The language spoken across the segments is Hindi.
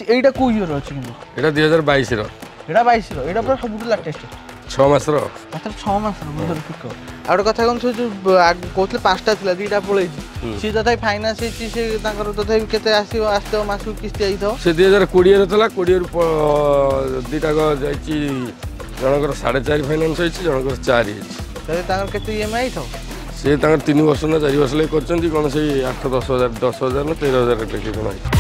अछि एटा को इयर अछि किंतु एटा 2022 रो एटा 22 रो एटा पूरा सबुठ लेटेस्ट 6 मास रो मात्र 6 मास रो बोलर पिकअप आउट कथा कोन जो कोतले पांचटा थिला दीटा पळै छि तथाय फाइनान्स छि से ताकर तथाय केते आसी आस्ते मासु किस्ती आइ थो से 2020 रो थला 20 रो दीटा को जाइछि जनकर 4.5 फाइनान्स होइछि जनकर 4 तले ताकर केते ईएमआई थो से ताकर 3 वर्ष ना 4 वर्ष ले करछन्ती कोन से 8-10,000 10,000 ना 13,000 टके कोन आई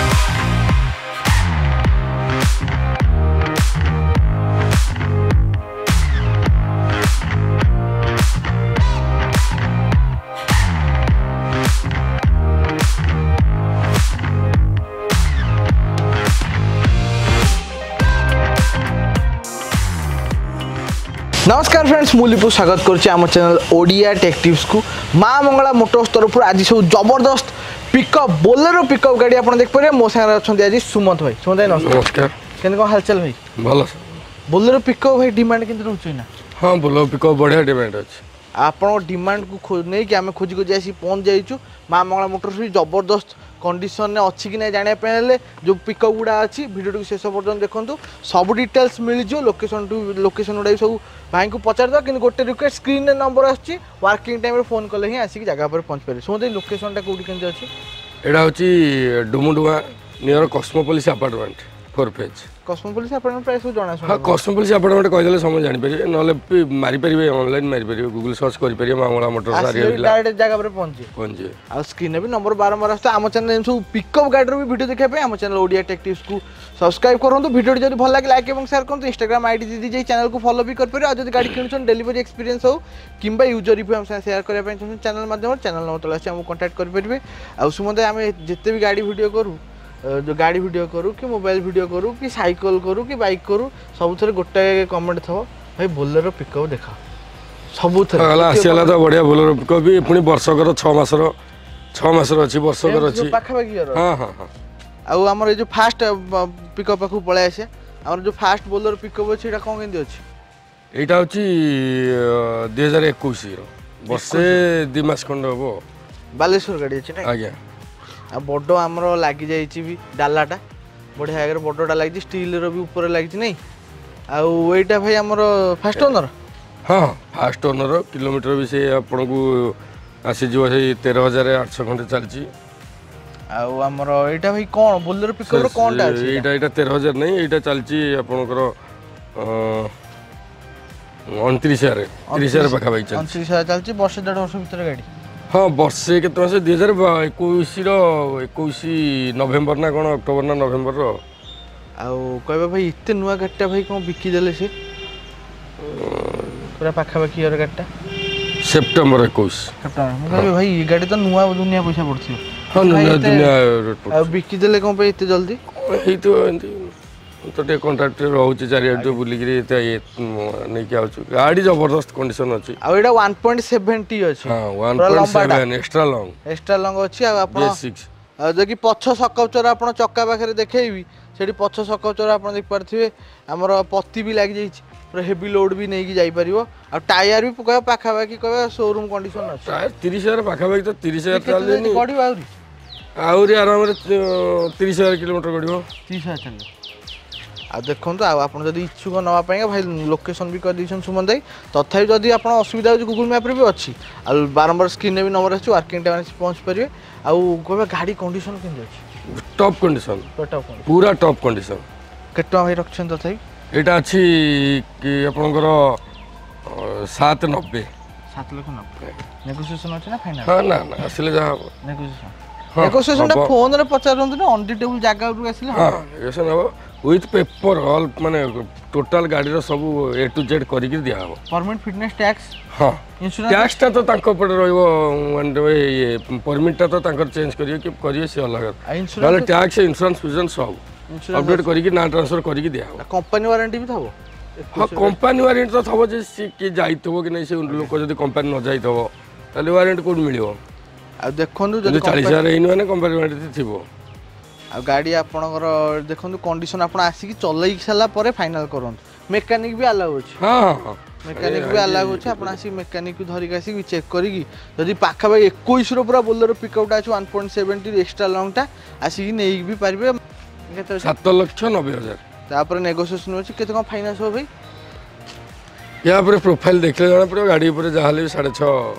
नमस्कार फ्रेंड्स मुलिपु स्वागत करछि आम चैनल ओडिया टेक टिप्स को मां मंगला मोटर्स तरफ आज सब जबरदस्त पिकअप बोलेरो पिकअप गाड़ी आपन देख पारे मो संग अछंती आज सुमंत भाई नमस्कार केन को हालचाल भाई भलो बोलेरो पिकअप भाई डिमांड किंतु रहउछि ना हां बोलेरो पिकअप बढ़िया डिमांड अछि आपन डिमांड को नै कि हमें खोजी को जासी पहुंच जाइछु मां मंगला मोटर्स भी जबरदस्त कंडीशन ने अच्छी कि नहीं जाना पे जो पिकअप गुड़ा अच्छी वीडियो शेष पर्यटन देखो सब डिटेल्स मिल जो लोकेशन गुड़ा सब भाई को पचार कि गोटे रिक्वेस्ट स्क्रीन रे नंबर आछि वर्किंग टाइम रे फोन कले ही आसिक जगह पर पहुंच पारे सुन लोकेशन टा कोठी केंते अछि एडा होची Dumduma near Cosmopolis apartment 4 phase Cosmopolis apartment price जाना हां कॉस्मोपोलिस अपार्टमेंट कहि देले समय जानि परिबे नले मारि परिबे ऑनलाइन मारि परिबे गूगल सर्च करि परिबे मांगला मोटर सारी डायरेक्ट जगह पर पहुंचे आ स्क्रीन भी नंबर बारंबार आस्ते आम चैनल सब पिकअप गाड़ी रो भी वीडियो देखा पे आम चैनल ओडिया टेक टिप्स को सब्सक्राइब करंतु वीडियो जदी भल लागे लाइक एवं शेयर करंतु इंस्टाग्राम आईडी दीदी जे चैनल को फॉलो भी कर परिबे आ जदी गाड़ी किनुछन डिलीवरी एक्सपीरियंस हो किंबा यूजर रिव्यू हम शेयर करे पे चैनल माध्यम चैनल नंबर तले हम कांटेक्ट कर परिबे आ सुमंदे हम जत्ते भी गाड़ी वीडियो करू जो गाड़ी वीडियो करू कि मोबाइल वीडियो करू कि साइकिल करू कि बाइक करू सब थरे गोटे कमेंट थबो भाई बोलेरो पिकअप देखा सब थरे हला आसीला तो बढ़िया बोलेरो पिकअप भी पुनी वर्षकर 6 मासर अछि वर्षकर अछि पाखा बाकी हां हां हां आ हमर जो फास्ट पिकअप पाखु पळे आसे हमर जो फास्ट बोलेरो पिकअप अछि एटा कोन केंदी अछि एटा होची 2021 रो वर्षे 2 मास खंड होबो बालेश्वर गाड़ी अछि ना आज्ञा आ बड़ो आमर लगी जाइए भी डालाटा बढ़िया आगे बड़टा लगी स्टील रो भी ऊपर लगी नहीं आईटा भाई आमर फास्ट ओनर हाँ फास्ट ओनर किलोमीटर भी से आपन को आसीज 13,800 खंडे चलची आमर एटा भाई कौन बोलेरो पिकअप कोनटा अछि एटा 13,000 नहीं एटा चलची आपनकर 29,000 30,000 पाखा भाई चलची 29,000 चलची वर्ष 1.5 वर्ष भीतर गाड़ी हाँ वर्षे के 2021 नवेम्बर ना कौन अक्टोबर ना नवेम्बर रो कहबे भाई इतने नुआ गाड़ीटा भाई कौन बिकी देले से पूरा पाखा बाकी यार गाड़ीटा सेप्टेम्बर 21 सेप्टेम्बर भाई ये गाड़ी तो नुआ दुनिया पैसा पड़थि हां दुनिया बिकी देले कौन पे इतने जल्दी एही तो टे कॉन्ट्रैक्ट रहउची चारिया जो बुली गिरी ते नै के आउछु गाड़ी जबरदस्त कंडीशन अछि आ एटा 1.70 अछि हां 1.7 एक्स्ट्रा लॉन्ग अछि आ आपण जकि पछ सकचर आपण चक्का पाखरे देखैबी सेठी पछ सकचर आपण देख परथिबे हमर पत्ती भी लाग जाई पूरा हेवी लोड भी नै कि जाई परिबो आ टायर भी पका पाखा बाकी कहबे शोरूम कंडीशन अछि टायर 30,000 पाखा बाकी तो 30,000 चल देनी गडी आउरी आराम रे 30,000 किलोमीटर गडिबो 30,000 चल आ देखो आप इच्छुक नवा भाई लोकेशन भी कर दीछन सुमन भाई तथापि जदि आप असुविधा हो गूगल मैप रे भी अच्छी आ बारंबार स्क्रीन भी नंबर अच्छी वर्किंग टाइम पहुँच पारे आ गाड़ी कंडीशन के टॉप कंडीशन पूरा टॉप कंडीशन केटा भाई रखछन तथापि एटा अछि कि आपनकर 790 7,90,000 नेगोशिएशन अछि ना फाइनल हां ना असले जा नेगोशिएशन टा फोन रे पचारंत ना ऑन डिटेबल जगह रू आसिले हां नेगोशिएशन हो विथ पेपर ऑल माने टोटल गाड़ी रो सब ए टू जेड करी के दिया हो परमिट फिटनेस टैक्स हां इंश्योरेंस टैक्स ता तो तांको पड़ रहइबो ये परमिट ता तो तांकर चेंज करियो से अलग वाला टैक्स इंश्योरेंस फिजन सब अपडेट करी के ना ट्रांसफर करी के दिया हो कंपनी वारंटी भी थबो हां कंपनी वारंटी तो थबो जे कि जाइतबो कि नै से लोक जदी कंपनी न जाइतबो ताले वारंटी कोड मिलियो आ देखोनु जदी 40,000 हेइन माने कंपनी वारंटी थिबो आ गाड़ी आपनकर देखो कंडीशन आप आसिक चलई सारा पर फाइनल करन मेकानिक भी अलाउ अछि हां हां मेकानिक भी अलाउ अछि आपण आसी मेकानिक को धरि आसी चेक करी जदी पाखा भाई 21 रो पूरा बोलेरो पिकअप टा अछि 1.70 एक्स्ट्रा लॉन्ग टा आसी नै भी पारिबे केते 7,90,000 तापर नेगोशिएशन अछि केते कोन फाइनेंस हो भाई या पर प्रोफाइल देखले जाना पड़ो गाड़ी ऊपर जाहले 6.5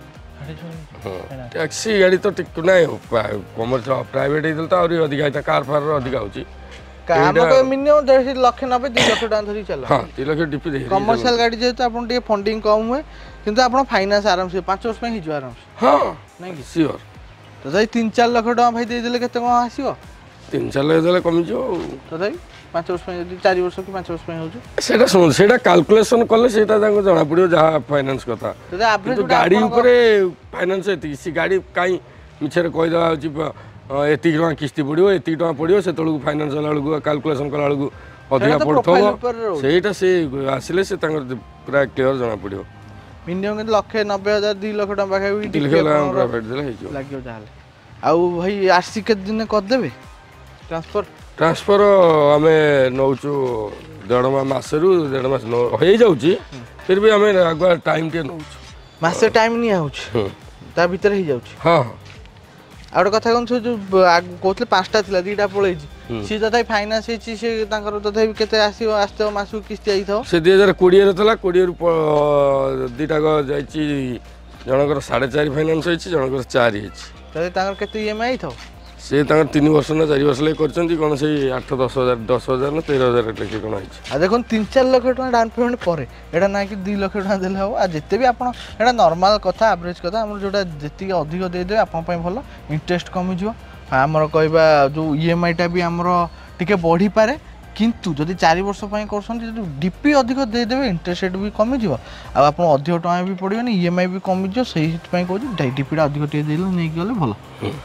टैक्सी गाड़ी तो टिक नाही कमर्शियल प्राइवेट हेतल तो और अधिक आइता कार फार अधिक होची काम को मिनिमम 1.5 लाख 90 2 लाख टका धरी चलो हां 2 लाख डीपी दे कमर्शियल गाड़ी जेतो आपन टे फंडिंग कम हुए किंतु आपन फाइनेंस आराम से 5 वर्ष में ही जो आराम से हां नहीं श्योर तो जाई 3-4 लाख टका भाई दे देले केते कोन आसीबो 3-4 लाख देले कमी जो तो जाई 5 वर्ष में यदि 4 वर्ष कि 5 वर्ष में होछु सेटा सुन सेटा कैलकुलेशन करले सेटा ताको जाना पड़ियो जहा फाइनेंस कथा तो एवरेज गाड़ी ऊपर फाइनेंस एति सी गाड़ी काई मिछरे कहि दवा होची एति टका किस्ती पड़ियो एति टका पड़ियो से तळु फाइनेंस वाला को कैलकुलेशन कला को अधिक पड़थो सेटा से आसिले से तांगर पूरा क्लियर जाना पड़ियो मिनिमम 1,90,000 2 लाख टका पाखा भी प्रॉफिट देले हेजो लागियो जाले आउ भाई आरसी के दिन कर देबे ट्रांसफर आमे नौचु 1.5 मासरु 1.5 मास हो जाउची फिर भी आमे आगुआ टाइम के नौचु मासे टाइम नहीं आउछ ता भीतर ही जाउछ हां आउट कथा कोन जो कोतले 5टा थिला 2टा पळै सी तथाई फाइनेंस हेची से तांकर तथाई केते आसी आस्ते मासु किस्ती आइ थाओ से 2020 रे तला 20 रु 2टा को जाईची जनकर 4.5 फाइनेंस हेची जनकर 4 हेची तले तांकर केते ईएमआई आइ थाओ से तांकर 3 वर्ष ना 4 वर्ष ले करचंती कोन से 8-10,000 ना 13,000 लेके कोन आइची आ देखोन 3-4 लाख टका डाउन पेमेंट परे एडा ना कि 2 लाख टका देले हो आ जत्ते भी आपण एडा नॉर्मल कथा एवरेज कथा हमर जोटा जत्ती अधिक दे दे आपण पय भलो इंटरेस्ट कमी जिवो हमर कहबा जो ईएमआई टा भी हमर टिके बढ़ी पारे किंतु जदि 4 वर्ष पय करसन जदि डीपी अधिक दे देबे इंटरेस्ट रेट भी कमी जिवो आ आपण अधिक टका भी पड़ियोनी ईएमआई भी कमी जिवो सही पय कहू डीपी टा अधिक टे देलो नै गले भलो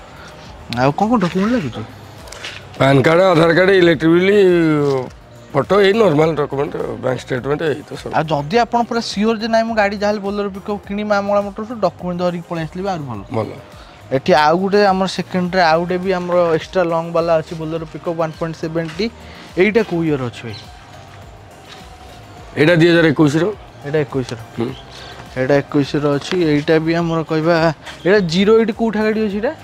आ कोन डॉक्यूमेंट लागि छ PAN card Aadhaar card electric bill photo ए नॉर्मल डॉक्यूमेंट बैंक स्टेटमेंट ए तो सब आ जदि आपण पूरा सियोर जे नै मो गाड़ी जाहल बोलर पिकअप किनी मामला मोटर से डॉक्यूमेंट धरि पळे आसली आर भलो भलो एठी आउ गुटे हमर सेकंड रे आउटे भी हमर एक्स्ट्रा लॉन्ग वाला अछि बोलर पिकअप 1.70 एटा को ईयर अछि भाई एटा 2021 रो एटा 21 रो एटा 21 रो अछि एटा भी हमर कहबा एटा 08 कोठा गाड़ी अछि रे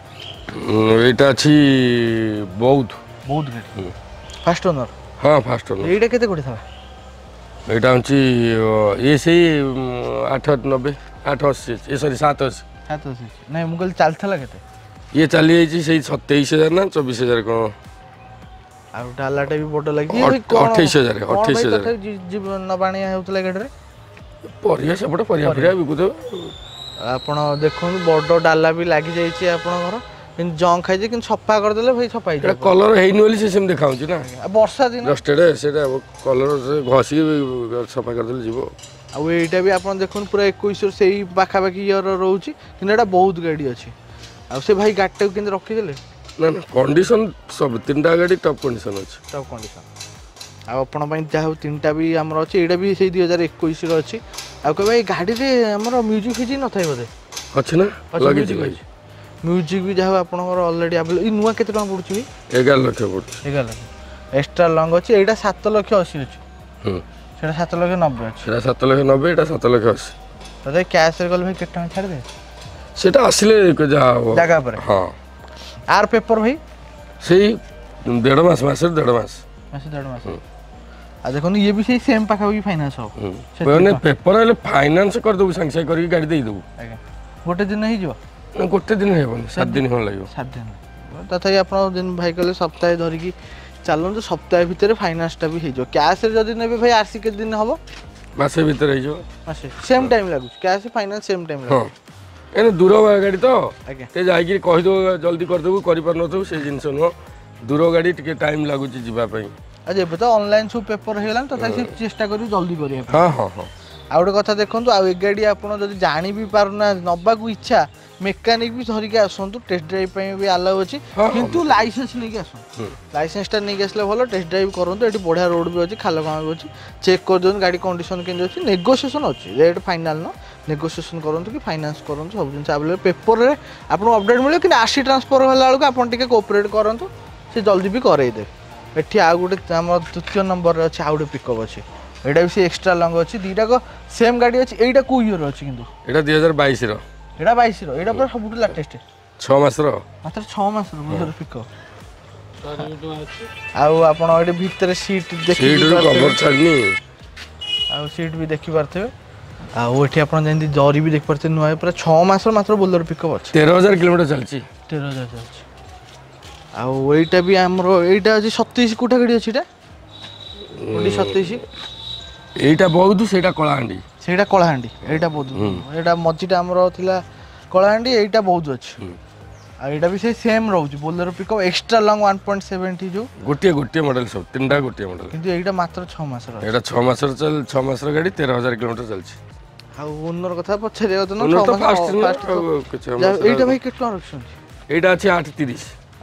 एटा अछि बहुत गाड़ी फास्ट ओनर हां फास्ट ओनर एटा केते कोठी था एटा अछि ए से 890 880 ए सॉरी 780 नहीं मुगल चलथला केते ये चली जाई से 27000 ना 24000 को आ डालाटा भी बड लागि 28000 जीवन नबाणिया हेउतला गाडी रे परिया सेपटे परिया परिया बिकुतो आपण देखन बड डाला भी लागि जाई छी आपण घर इन जंग खाइ जे किन छप्पा कर देले भाई छप्पा एटा कलर हेइनी वाली से सेम देखाउ छी ना वर्षा दिन जस्टेड सेटा कलर से घसी छप्पा कर देले जीवो आ एटा भी आपण देखन पूरा 21 सेही पाखा पाखी ईयर रहउची किन एटा बहुत गाड़ी अछि आ से भाई गाड़ी किन रखि देले ना ना कंडीशन सब तीनटा गाड़ी टॉप कंडीशन अछि टॉप कंडीशन आ आपण पई चाहू तीनटा भी हमर अछि एटा भी सेही 2021 रो अछि आ के भाई गाड़ी रे हमर म्यूजिक फिजी न थाइ बदे अछि ना लागि छी भाई म्यूजिक भी जाहो आपण ऑलरेडी अवेलेबल इ नुवा केते टका पडुची 11 लाख पडुची 11 लाख एक्स्ट्रा लॉन्ग अछि एटा 7 लाख 80 अछि सेटा 7 लाख 90 अछि सेटा 7 लाख 90 एटा 7 लाख 80 तदे कैश रे गल भाई केते टका छाड़ दे सेटा आसिले जा जगह पर हां आर पेपर भाई सेही 1.5 मास मासे 1.5 मास मासे 1.5 मास आ देखो ये भी सही सेम पाखा भी फाइनेंस हो माने पेपर ले फाइनेंस कर दउ संख्या करके गाड़ी दे दउ आगे गोटे दिन ही जो गोटे दिन हेबन 7 दिन हो लागो 7 दिन तथा आपण दिन भाई कहले सप्ताह धरि की चालन तो सप्ताह भीतर फाइनेंस टा भी हे जो कैश रे जदी नेबे भाई आरसी के दिन हबो मासे भीतर हे जो मासे सेम टाइम लागु कैश फाइनेंस सेम टाइम लागु हां एने दूर गाड़ी तो आगे ते जाई कि कहि दो जल्दी कर देबो करि पर न तो से जिंस न दूर गाड़ी टिके टाइम लागु छी जीवा पई अजे बता ऑनलाइन सब पेपर हेलान तो ताकि चेष्टा करू जल्दी करिया हां हां हां आ गोटे कथा देखंतु आ एक गाड़ी आपण जदी जानि भी पारना नबा को इच्छा मेकानिक भी धरिके आसंतु टेस्ट ड्राइव पई भी अलाउ अछि किंतु लाइसेंस नै के आसो लाइसेंस टा नै के आसले भलो टेस्ट ड्राइव करंतु एटी बढ़िया रोड भी अछि खाल काम भी अछि चेक कर दोन गाड़ी कंडीशन केन अछि नेगोशिएशन अछि रेट फाइनल न नेगोशिएशन करंतु कि फाइनेंस करंतु सब दिन अवेलेबल पेपर रे आपण अपडेट मिले कि आशी ट्रांसफर होला को आपण टिके कोऑपरेट करंतु से जल्दी भी करई दे एठी आ गुटे हमर तृतीय नंबर रे अछि आउडे पिकअप अछि एटा भी एक्स्ट्रा लॉन्ग अछि दीटा को सेम गाड़ी अछि एटा को ईयर अछि किंतु एटा 2022 रो एटा 22 रो एटा पर सबुट लेटेस्ट 6 मास रो मात्र 6 मास रो मोर पिकअप ଆଉ ଆପଣ ଏଠି ଭିତରେ ସିଟ୍ ଦେଖି କଭର ଛାଡନି ଆଉ ସିଟ୍ ବି ଦେଖି ପାରୁଥିବେ ଆଉ ଏଠି ଆପଣ ଯେମିତି ଜରି ବି ଦେଖିପାରୁଥିବେ ନୂଆ ପୁରା 6 ମାସର ମାତ୍ର ବୋଲେରୋ ପିକଅପ୍ ଅଛି 13,000 କିଲୋମିଟର ଚାଲିଛି 13,000 ଚାଲିଛି ଆଉ ଏଇଟା ବି ଆମର ଏଇଟା ଅଛି 27 କୋଠା ଗାଡ଼ି ଅଛି ଏଇଟା 27 এইটা বৌদ্ধ সেইটা কলাহান্ডি সেইটা কলাহান্ডি এইটা বৌদ্ধ এটা মঝিটা আমার ଥିଲା কলাহান্ডি এইটা বৌদ্ধ ଅଛି আর এটা ବି সেই সেম রହୁଛି ବୋଲେରୋ ପିକଅପ୍ ଏକ୍ସଟ୍ରା ଲଙ୍ଗ 1.70 ଯୋଉ ଗୋଟିଏ ମଡେଲ ସବୁ ତିନିଟା ଗୋଟିଏ ମଡେଲ କିନ୍ତୁ এইটা ମାତ୍ର 6 ମାସର ଏଇଟା 6 ମାସର ଗାଡ଼ି 13,000 କିଲୋମିଟର ଚାଲିଛି ଆଉ ଓନର କଥା ପଛରେ ତ 6 ମାସ এইটা ଭାଇ କେତେ ଟଙ୍କା ରଖିଛନ୍ତି এইটা ଅଛି 830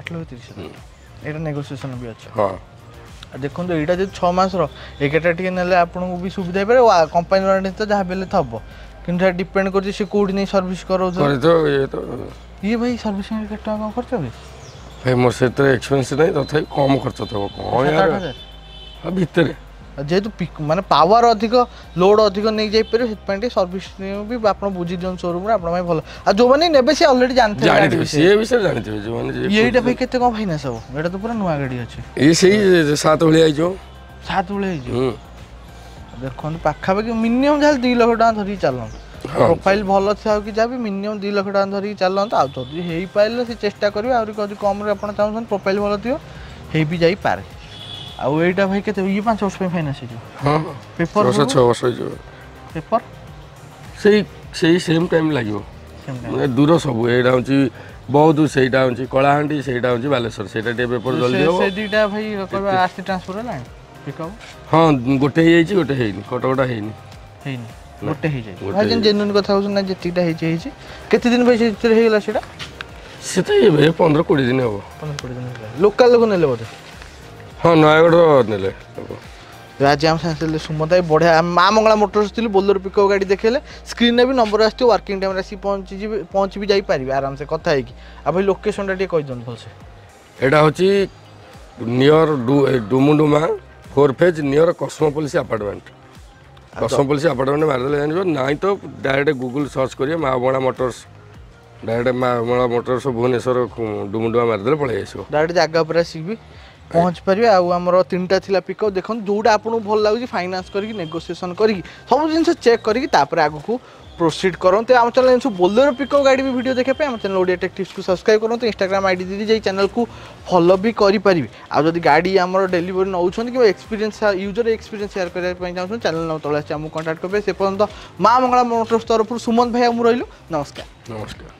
এইটা ନେଗୋସିଏସନ ବି ଅଛି ହଁ ଦେଖନ୍ତୁ ଏଇଟା ଯଦି 6 ମାସର ଏଇଟା ଟିକେ ନେଲେ ଆପଣଙ୍କୁ ବି ସୁବିଧା ହେଇପାରେ କମ୍ପାନୀ ୱାରେଣ୍ଟି ତ ଯାହା ବେଲେ ଥବ କିନ୍ତୁ এটা ଡିପେଣ୍ଡ କରୁଛି ସେ କୋଉଠି ନେଇ ସର୍ଭିସ କରାଉଛନ୍ତି ଇଏ ଭାଇ ସର୍ଭିସିଂ କେତେ ଟଙ୍କା କଣ ଖର୍ଚ୍ଚ ହୁଏ ଭାଇ ମୋର ସେଥିରେ ଏକ୍ସପେନ୍ସ ନାହିଁ ତଥାପି କମ ଖର୍ଚ୍ଚ ଥବ କଣ ୟାର ଭିତରେ ଯେହେତୁ ମାନେ ପାୱାର ଅଧିକ ଲୋଡ୍ ଅଧିକ ନେଇ ଯାଇପାରିବେ ସେଥିପାଇଁ ଟିକେ ସର୍ଭିସ ବି ଆପଣ ବୁଝି ଦିଅନ୍ତୁ ଶୋରୁମ୍ରେ ଆପଣ ପାଇଁ ଭଲ ଆଉ ଯୋଉମାନେ ନେବେ ସେ ଅଲରେଡି ଜାଣିଥିବେ ସିଏ ବିଷୟରେ ଜାଣିଥିବେ ଯୋଉମାନେ ଏଇଟା ଭାଇ କେତେ କଣ ଫାଇନାନ୍ସ ହବ ଏଇଟା ତ ପୁରା ନୂଆ ଗାଡ଼ି ଅଛି ଏଇ ସେଇ 7 ଭଳିଆ ହେଇଯିବ 7 ଭଳିଆ ହେଇଯିବ ଦେଖନ୍ତୁ ପାଖାପାଖି ମିନିମମ୍ ଯାହା 2 ଲକ୍ଷ ଟଙ୍କା ଧରିକି ଚାଲନ୍ତୁ ପ୍ରୋଫାଇଲ ଭଲ ଥାଉ କି ଯାହା ବି ମିନିମମ୍ 2 ଲକ୍ଷ ଟଙ୍କା ଧରିକି ଚାଲନ୍ତୁ ଆଉ ଯଦି ହେଇପାରିଲେ ସେ ଚେଷ୍ଟା କରିବେ ଆହୁରି ଯଦି କମରେ ଆପଣ ଚାହୁଁଛନ୍ତି ପ୍ରୋଫାଇଲ ଭଲ ଥିବ ହେଇ ବି ଯାଇପାରେ ଆଉ ଏଇଟା ଭାଇ କେତେ ଇଏ 5 ବର୍ଷ ପାଇଁ ଫାଇନାନ୍ସ ହେଇଯିବ ହଁ ପେପର 6 ବର୍ଷ ହେଇଯିବ ପେପର ସେଇ ସେମ୍ ଟାଇମ୍ ଲାଗିବ ମାନେ ଦୂର ସବୁ ଏଇଟା ହେଉଛି ବୌଦ୍ଧ ସେଇଟା ହେଉଛି କଳାହାଣ୍ଡି ସେଇଟା ହେଉଛି ବାଲେଶ୍ୱର ସେଇଟା ଟିକେ ପେପର ଜଲ୍ଦି ହେବ ସେ ଦୁଇଟା ଭାଇ କହିବା ଆସ୍ତି ଟ୍ରାନ୍ସଫର ହେଲାଣି ପିକଅପ୍ ହଁ ଗୋଟେ ହେଇଯାଇଛି ଗୋଟେ ହେଇନି କଟକଟା ହେଇନି ଗୋଟେ ହେଇଯାଇଛି ଭାଇ ଯେନ୍ ଜେନୁଇନ୍ କଥା କହୁଛନ୍ତି ନା ଯେତିକିଟା ହେଇଛି କେତେ ଦିନ ଭାଇ ସେଥିରେ ହେଇଗଲା ସେଇଟା ସେଟା ଏବେ 15-20 ଦିନ ହେବ 15-20 ଦିନ ହେଲା ଲୋକାଲ ଲୋକ ନେଲେ ବୋଧେ ହଁ ନୟାଗଡ଼ ନେଲେ ଆଜି ଆମ ସାଙ୍ଗେ ସୁମନ୍ତ ଭାଇ ବଢ଼ିଆ ମା ମଙ୍ଗଳା ମୋଟର୍ସ ଥିଲି ବୋଲେରୋ ପିକଅପ୍ ଗାଡ଼ି ଦେଖେଇଲେ ସ୍କ୍ରିନ୍ରେ ବି ନମ୍ବର ଆସିଥିବ ୱାର୍କିଂ ଟାଇମ୍ରେ ଆସି ପହଞ୍ଚି ବି ଯାଇପାରିବେ ଆରାମସେ କଥା ହେଇକି ଆଉ ଭାଇ ଲୋକେସନଟା ଟିକେ କହିଦିଅନ୍ତୁ ଭଲସେ ଏଇଟା ହେଉଛି near Dumduma 4 phase near Cosmopolis apartment ମାରିଦେଲେ ଜାଣିବ ନାଇଁ ତ ଡାଇରେକ୍ଟ ଗୁଗୁଲ ସର୍ଚ୍ଚ କରିବେ ମା ମଙ୍ଗଳା ମୋଟର୍ସ ଡାଇରେକ୍ଟ ମା ମଙ୍ଗଳା ମୋଟର୍ସ ଭୁବନେଶ୍ୱର ଡୁମୁଡୁମା ମାରିଦେଲେ ପଳେଇ ଆସିବ ଡାଇରେକ୍ଟ ଜାଗା ଉପରେ ଆସିବି ପହଞ୍ଚି ପାରିବେ ଆଉ ଆମର 3ଟା ଥିଲା ପିକଅପ୍ ଦେଖନ୍ତୁ ଯୋଉଟା ଆପଣଙ୍କୁ ଭଲ ଲାଗୁଛି ଫାଇନାନ୍ସ କରିକି ନେଗୋସିଏସନ୍ କରିକି ସବୁ ଜିନିଷ ଚେକ୍ କରିକି ତାପରେ ଆଗକୁ ପ୍ରୋସିଡ୍ କରନ୍ତୁ ଆମ ଚ୍ୟାନେଲ ଜିନିଷ ବୋଲେରୋ ପିକଅପ୍ ଗାଡ଼ି ବି ଭିଡ଼ିଓ ଦେଖିବା ପାଇଁ ଆମ ଚ୍ୟାନେଲ ଓଡ଼ିଆ ଟେକ୍ ଟିପ୍ସକୁ ସବସ୍କ୍ରାଇବ୍ କରନ୍ତୁ ଇନଷ୍ଟାଗ୍ରାମ ଆଇଡି ଦେଇକି ଯାଇ ଚ୍ୟାନେଲକୁ ଫଲୋ ବି କରିପାରିବେ ଆଉ ଯଦି ଗାଡ଼ି ଆମର ଡେଲିଭରି ନେଉଛନ୍ତି କିମ୍ବା ଏକ୍ସପିରିଏନ୍ସ ୟୁଜର ଏକ୍ସପିରିଏନ୍ସ ସେୟାର କରିବା ପାଇଁ ଚାହୁଁଛନ୍ତି ଚ୍ୟାନେଲ ତଳେ ଆସିଛି ଆମକୁ କଣ୍ଟାକ୍ଟ କରିବେ ସେ ପର୍ଯ୍ୟନ୍ତ ମା ମଙ୍ଗଳା ମୋଟର୍ସ ତରଫରୁ ସୁମନ୍ତ ଭାଇ ଆଉ ମୁଁ ରହିଲୁ ନମସ୍କାର।